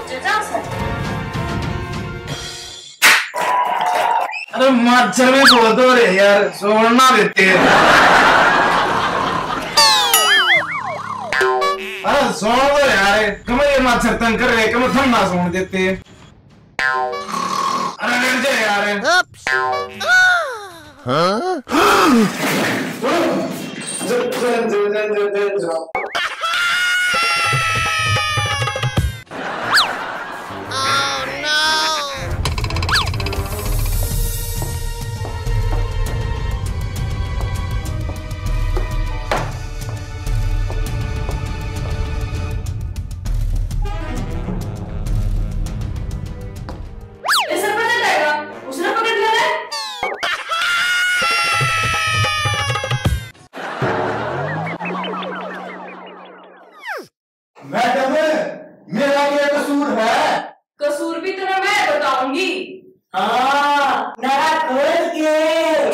अरे मच्छर में बोल दो रे यार, छोड़ना देते हैं। अरे सोन दो यार, कम ये मच्छर तंग कर रहे, कम ठंडा सोन देते। अरे लेट जा यार। हाँ? मैडम, मेरा क्या कसूर है? कसूर भी तुम्हें मैं बताऊंगी। हाँ, मेरा खोल के।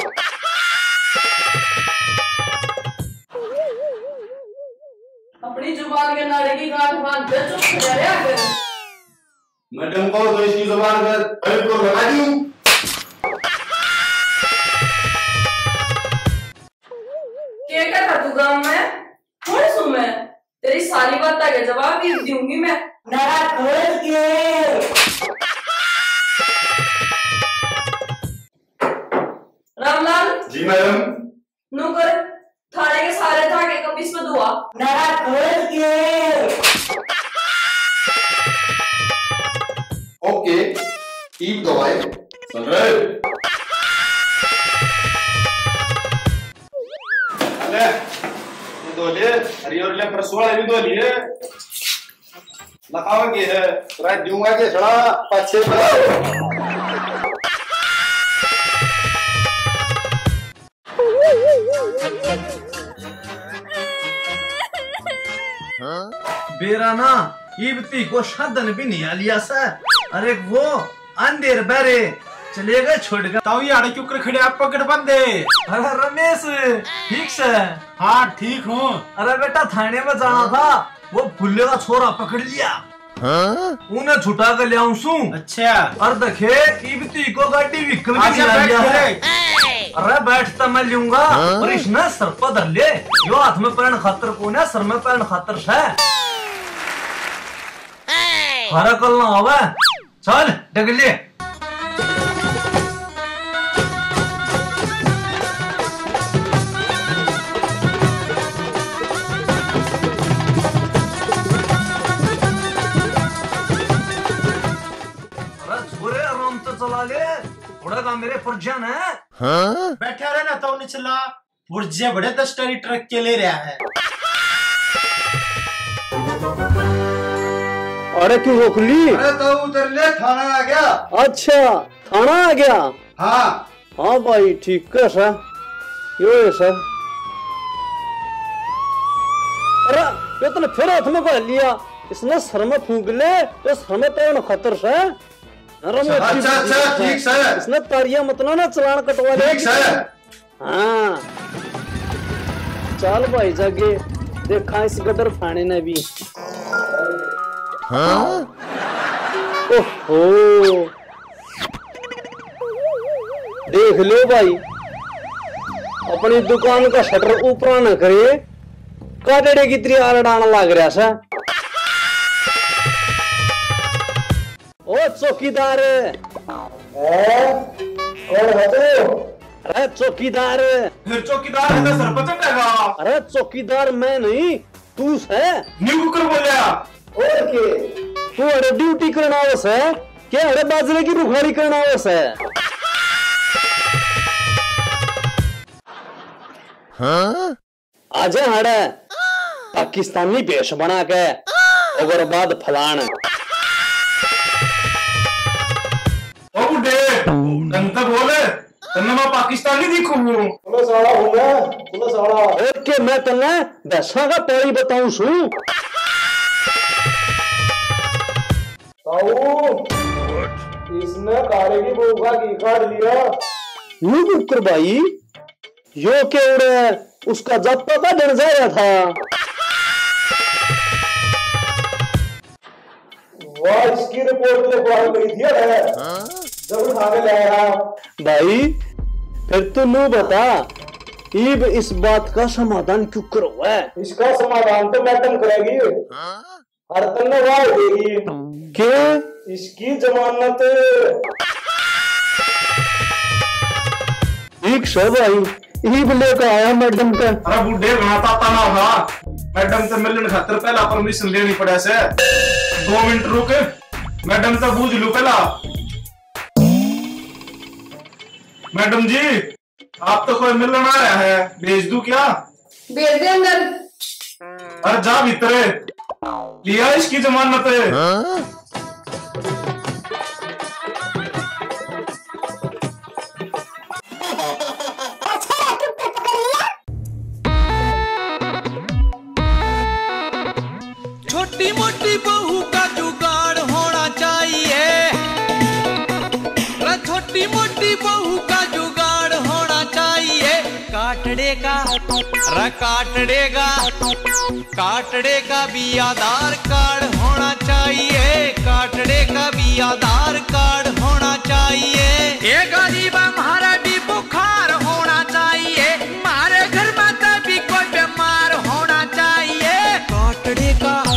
अपनी जुबान के नारे की गांठ बांध दे, चुप कर जा रे। मैडम को तो इसकी जुबान पर पैर को लगा दूं। क्या कर तू गांव में? कौन सू मैं? तेरी सारी बात का जवाब भी दूंगी मैं। मेरा खोल के। रामलाल जी मैडम। नौकर थाने के सारे धागे कपीस में दुआ। मेरा खोल के। ओके, टीप दवाई सुन रहे? अरे दोले हरियर ले परसोड़ा भी दोले लगाओगे है रात दूंगा के छड़ा पाछे पर। बेरा ना इब्ती को शदन भी नहीं लिया सा। अरे वो अंधेर बेरे चले गए छोड़ गए। ताऊ ये आड़े क्यों कर खड़े आप पकड़ बंदे? अरे रमेश ठीक से? हाँ ठीक हूँ। अरे बेटा थाने में जाना था, वो भुल्ले का छोरा पकड़ लिया। उन्हें छुटा कर ले आऊं सू। अच्छा। और देखे इब्ती को गाड़ी विकल भी नहीं लिया है। अरे बैठता मैं लूंगा और इसने सर पर धर ले। यो हाथ में पैन खातर कौन है, सर में पैन खातर है। हरा कल ना आवे, चल डगले। छोरे आराम तो चला ले, थोड़ा काम मेरे फर्जन है। हाँ? बैठा रहे ना तो नहीं चला, पुर्जे बड़े 10 टरी ट्रक के ले रहा है। अरे क्यों रोक ली? अरे तो उधर ले, थाना आ गया। अच्छा थाना आ गया। हाँ हाँ भाई ठीक है सर, यो है सर। अरे ये तो फिर हाथ में पहन लिया, इसने सर में फूंक ले तो सर में तो खतर से। अच्छा ठीक सर। इसने तारियां मत ना चलान कटवा ले। ठीक सर। हाँ चल भाई जागे देखा इस गदर फाने ने भी। हाँ? ओहो देख लो भाई, अपनी दुकान का शटर ऊपर न करे, काटेड़े की तरी आलडाना लाग रहा सा। ओ चौकीदार। अरे चौकीदार। फिर चौकीदार है तो सर पर चढ़ेगा। अरे चौकीदार मैं नहीं तू है। न्यू कुकर बोलिया। और के तू अरे ड्यूटी करना आवस है क्या? अरे बाजरे की बुखारी करना आवस है। हाँ? आजा हड़े पाकिस्तानी भेष बना के और बाद फलान। ओ बुड्ढे तंता बोले तन्ना मैं पाकिस्तानी दिखूं। पुलिस वाला हूँ मैं, पुलिस वाला। ओके मैं तन्ने दशा का पौड़ी बताऊं सू। इसने कारे की बोगा की काट लिया। यूं पुत्र भाई यो के उड़े उसका जब पता डर जाया था। वह इसकी रिपोर्ट जो कॉल करी थी जब उठा के लाया भाई। फिर तो लो बता ईब इस बात का समाधान क्यों करो है? इसका समाधान तो मैडम करेगी, हर तन्नवार देगी। क्यों? इसकी जमानत ठीक है भाई, ईब लेकर आया मैडम का। अरे बुढ़े घनाता ना था, मैडम से मिलने खातिर पहला परमिशन लेनी पड़ा से। 2 मिनट रुक, मैडम से बूझ लू पहला। मैडम जी आप तो कोई मिलने आया है, भेज दूं क्या? भेज दे अंदर। अरे जा भीतरे, लिया इसकी जमानत है। छोटी मोटी बहू का जुगाड़ होना चाहिए, छोटी मोटी बहू का जुगाड़ होना चाहिए। काटड़े का भी आधार कार्ड होना चाहिए, काटड़े का भी आधार कार्ड होना चाहिए। ये गरीब हमारा भी बुखार होना चाहिए, हमारे घर में तभी कोई बीमार होना चाहिए। काटड़े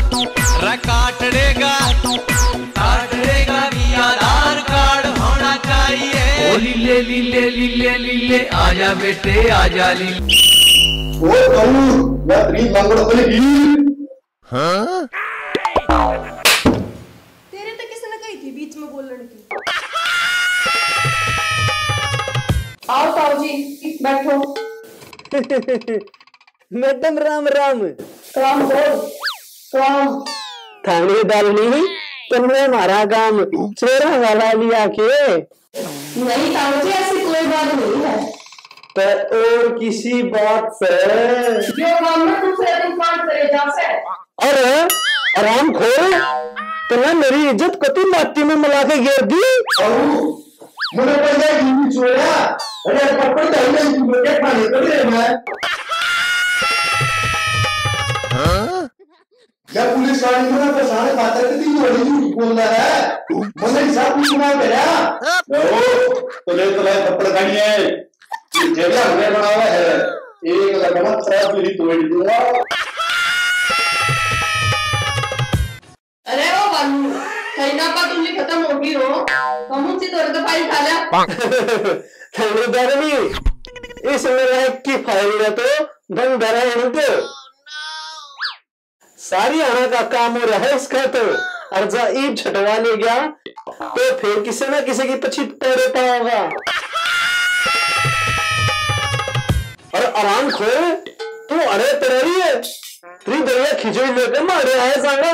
का भी आधार कार्ड होना चाहिए। ओ लीले लीले लीले लीले आजा बेटे आजा लीले। वो कहूँ मैं तेरी लंगड़ बनेगी। हाँ? तेरे तो किसी ने कही थी बीच में बोलने की। आओ ताऊ जी बैठो। मैडम राम राम। काम बोल काम। थानेदार नहीं तुमने हमारा काम चोरा वाला लिया के? नहीं ताऊ जी ऐसी कोई बात नहीं है। तो और किसी बात से जो काम में दूसरे दिन काट करे जा से। अरे आराम खोल, तुमने मेरी इज्जत कति माटी में मिला के गिर दी। मुझे पैसा क्यों छोड़ा? अरे पकड़ तो नहीं मुझे खाने को दे मैं। क्या पुलिस वाली को ना परेशान खातर के तीन बड़ी झूठ बोल रहा है? मुझे हिसाब नहीं सुना मेरा। तुले कपड़े खानी है, जगह हमने बनाया है, एक लगना 3 पीढ़ी तोड़ दूंगा। अरे ओ बालू खैना पा तुमने खत्म होगी रो, हम से तोड़ के फाइल खा लिया। थानेदार नहीं, इस मेरा की फाइल है तो दम धरा है तो सारी आना का काम हो रहा है इसका। तो अर्जा ईब छटवा ले गया तो फिर किसी न किसी की पछित्ता रहता होगा। और आराम खोल तू, अरे तेरी है तेरी दरिया खिचड़ी लेकर मारे आए सांगा।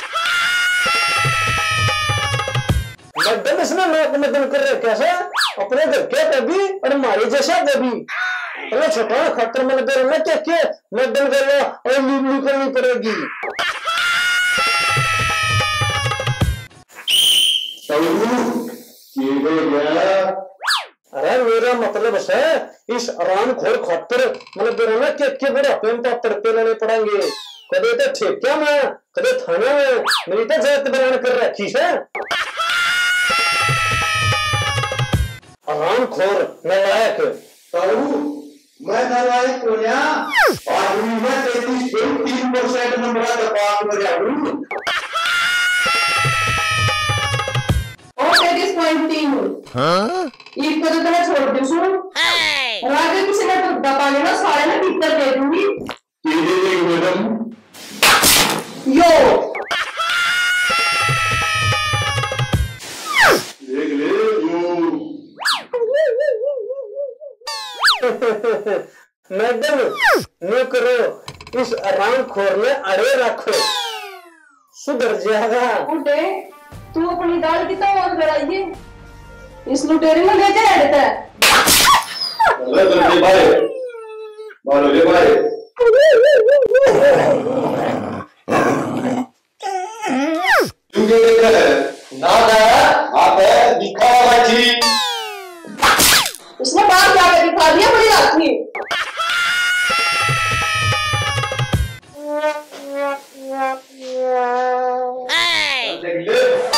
मैडम इसने मैं कर रहे कैसे अपने घर के कभी और मारे जैसा कभी। अरे छोटा खतर मैंने तेरे में क्या मैडम कर लो और लीव करनी पड़ेगी। अरे मेरा मतलब है इस आराम खोर खातर मतलब तेरे में क्या बड़ा पेन पापड़ पे लेने पड़ेंगे। कदे तो ठेकिया में कदे थाने में मेरी तो जात बयान कर रखी है। आराम खोर नालायक मैं नालायक हो गया और मैं 33% नंबर का पास हो गया हूं। और 33.3 हां एक को तो मैं छोड़ दूं सुन। और आगे किसी ने तो दबा लेना सारे ना भीतर दे दूंगी। ये दे मैडम यो देख ले यो। मैडम न करो, इस आराम खोर में अड़े रखो सुधर जाएगा। उठे तू अपनी दाल की तो और बढ़ाइए, इस लुटेरे में ले जा रहता है। ले भाई तू क्या देख रहा है? ना आप है दिखावा बाजी। उसने बाहर जाकर दिखा दिया बड़ी रात में। देख ले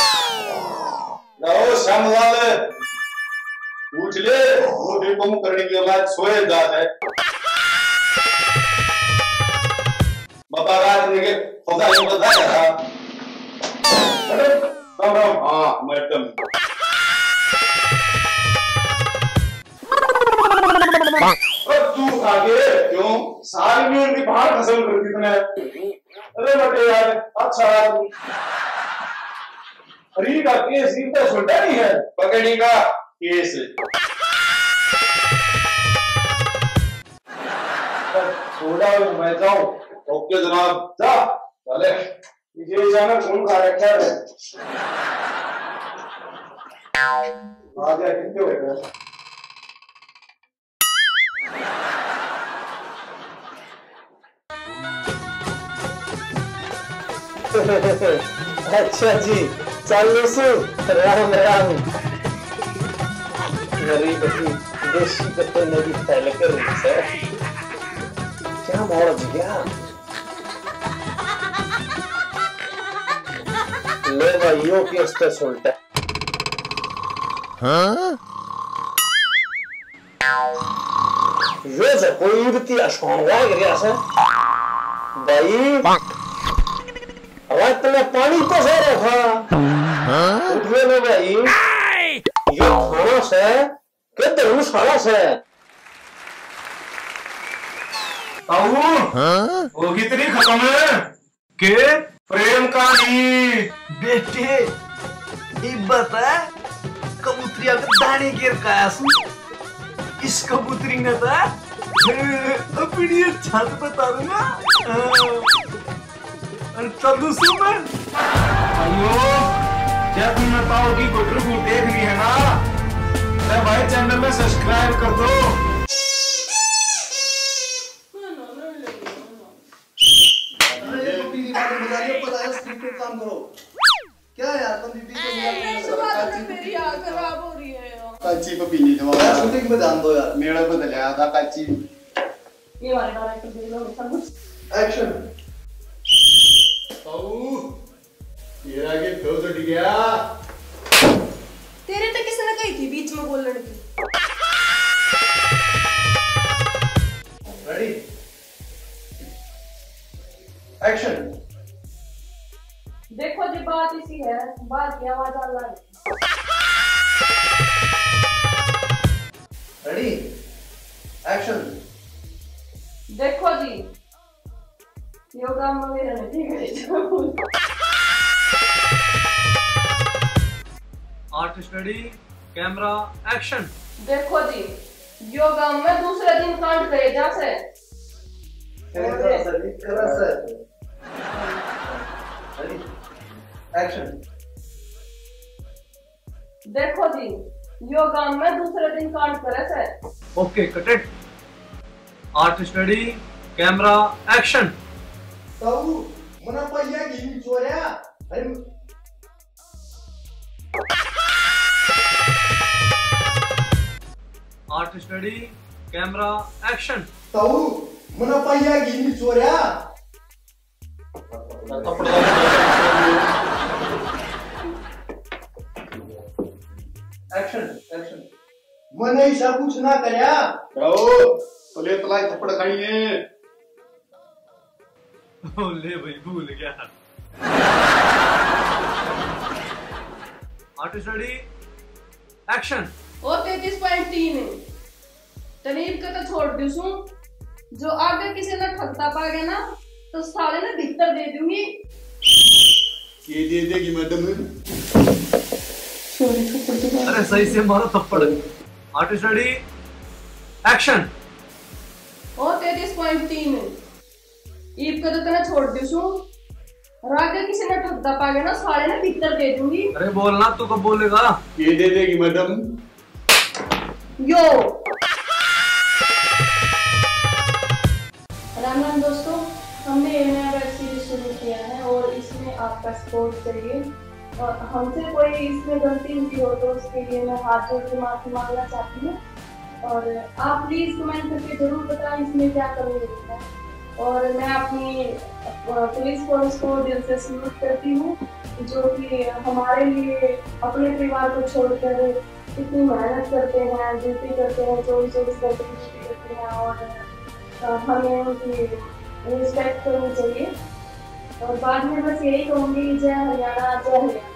श्याम वाले पूछ ले वो देखो मुंह करने की औलाद सोए जात है बाबा रात ने के खुदा ने बताया था राम राम हाँ मैडम तू आगे क्यों सारी में उनकी बाहर फसल कर दी तूने अरे बटे यार अच्छा हरी का केस इतना छोटा नहीं है पकड़ी का केस छोड़ा मैं जाऊं ओके जनाब जा चले ये जाना खून खा रखा है आ गया कितने बैठे अच्छा जी चलो सु राम राम गरीब की देशी कत्ते नदी फैल कर है क्या मोड़ गया ले भाइयों के इससे सुनता हाँ ये से कोई भी अशोंगा गया से भाई रात में पानी तो से रखा उठे ना भाई ये खाना से के धर्मशाला से वो कितनी खत्म है के प्रेम कहानी बेटे ये बता कबूतरी अगर दाने गिर कासू इस कबूतरी ने था अपनी छत बता दूंगा और चलू सुमन अयो क्या तुमने पाओ की गुटरू को देख ली है ना तो भाई चैनल में सब्सक्राइब कर दो काम करो क्या यार तुम बीबी को मेरी आंख खराब हो रही है यार काची को पीनी दो यार शूटिंग में ध्यान दो यार मेरा बदलाया था काची ये वाले डायरेक्टर दे दो सब कुछ एक्शन ये आगे दो तो ठीक है तेरे तो किसी ने कही थी बीच में बोलने की रेडी एक्शन देखो जी बात इसी है बात की आवाज आ रही रेडी एक्शन देखो जी योगा में मेरा नहीं है आर्टिस्ट रेडी कैमरा एक्शन देखो जी योगा में दूसरे दिन कांड करे जा से एक्शन देखो जी योगा में दूसरे दिन कांड करे से okay cut it artist ready camera action ताऊ मना पहिया गिनी चोऱ्या अरे आर्टिस्ट रेडी कैमरा एक्शन ताऊ मना पहिया गिनी चोऱ्या एक्शन एक्शन मैंने ऐसा कुछ ना करया तले तलाई थप्पड़ खाई है ले भाई भूल गया आर्टिस्ट रेडी एक्शन और 33.3 तनीब का तो छोड़ दूसू जो आगे किसी ने ठगता पा गया ना तो साले ने भीतर दे दूंगी ये दे देगी मैडम अरे सही से मारो थप्पड़ आर्टिस्ट रेडी एक्शन और 33.3 ईब का तो तना छोड़ दूसू और आगे किसी ने ठगता पा गया ना साले ने भीतर दे दूंगी अरे बोलना तू कब बोलेगा ये दे देगी मैडम यो राम राम दोस्तों हमने ये नया वेब सीरीज शुरू किया है और इसमें आपका सपोर्ट चाहिए और हमसे कोई इसमें गलती हुई हो तो उसके लिए मैं हाथ जोड़ के माफी मांगना चाहती हूँ और आप प्लीज कमेंट करके जरूर बताएं इसमें क्या कमी हुई है और मैं अपनी पुलिस फोर्स को दिल से सल्यूट करती हूँ, जो कि हमारे लिए अपने परिवार को छोड़कर इतनी मेहनत करते हैं, ड्यूटी करते हैं, 24-24 घंटे की ड्यूटी करते हैं और हमें उनकी रिस्पेक्ट करनी चाहिए। और बाद में बस यही कहूँगी, जय हरियाणा, जय हरियाणा।